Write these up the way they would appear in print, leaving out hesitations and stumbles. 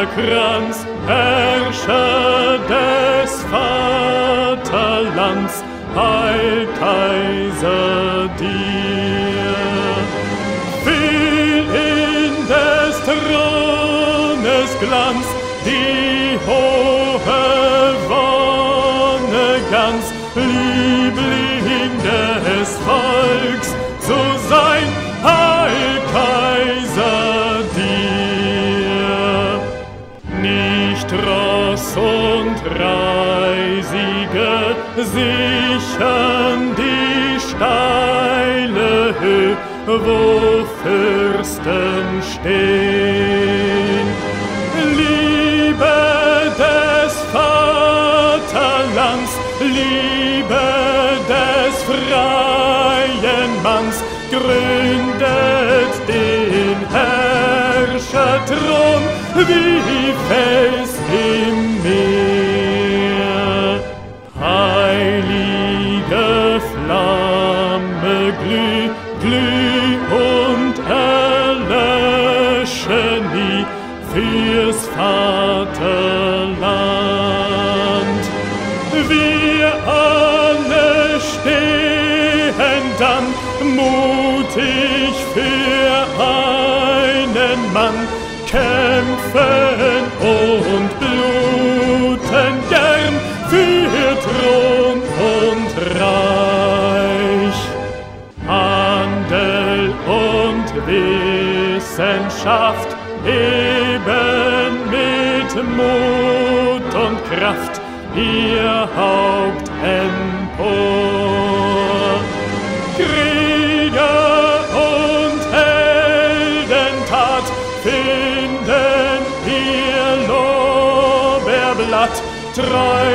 Kranz, Herrscher des Vaterlands, Heil Kaiser dir. Fiel in des Thrones Glanz, die hohe Wonne ganz, Liebling des Volks zu sein, Heil Kaiser dir. Nicht Ross und Reisige sichern die steile Höhe, wo Fürsten stehen. Liebe des Vaterlands, Liebe des freien Manns, gründet den Herrscherthron wie Fels im Meer. Heilige Flamme, glüh, glüh und erlösche nie fürs Vaterland. Wir alle stehen dann mutig für einen Mann, kämpfen und bluten gern für Thron und Reich. Handel und Wissenschaft eben mit Mut und Kraft ihr Haupt empor. Krieger und Heldentat finden ihr Lorbeerblatt, treu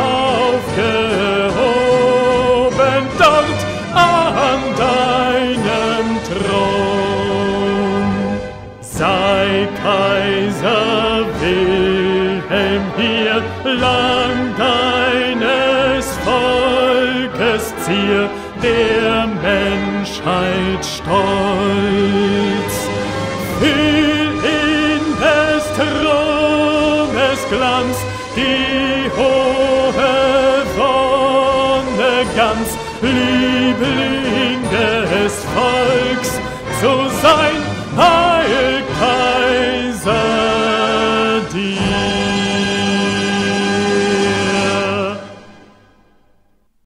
aufgehoben dort an deinem Thron. Sei Kaiser Wilhelm hier lang deines Volkes Zier, der Menschheit Stolz. Fühl in des Thrones Glanz, die hohe Wonne ganz, Liebling des Volks zu sein,